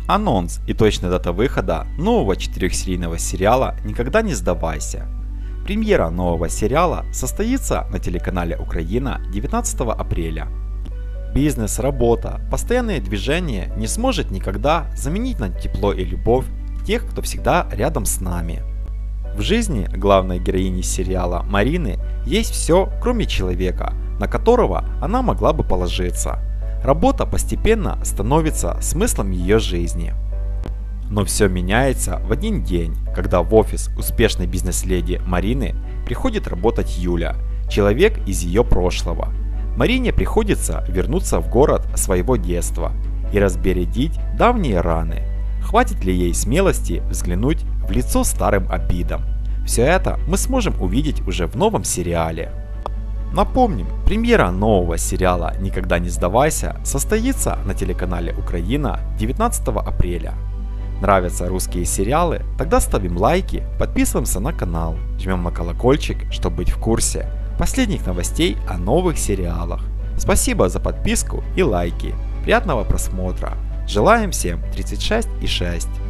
Анонс и точная дата выхода нового 4-серийного сериала «Никогда не сдавайся». Премьера нового сериала состоится на телеканале Украина 19 апреля. Бизнес, работа, постоянные движения не сможет никогда заменить на тепло и любовь тех, кто всегда рядом с нами. В жизни главной героини сериала Марины есть все, кроме человека, на которого она могла бы положиться. Работа постепенно становится смыслом ее жизни. Но все меняется в один день, когда в офис успешной бизнес-леди Марины приходит работать Юля, человек из ее прошлого. Марине приходится вернуться в город своего детства и разбередить давние раны. Хватит ли ей смелости взглянуть в лицо старым обидам? Все это мы сможем увидеть уже в новом сериале. Напомним, премьера нового сериала «Никогда не сдавайся» состоится на телеканале Украина 19 апреля. Нравятся русские сериалы? Тогда ставим лайки, подписываемся на канал, жмем на колокольчик, чтобы быть в курсе последних новостей о новых сериалах. Спасибо за подписку и лайки. Приятного просмотра. Желаем всем 36 и 6.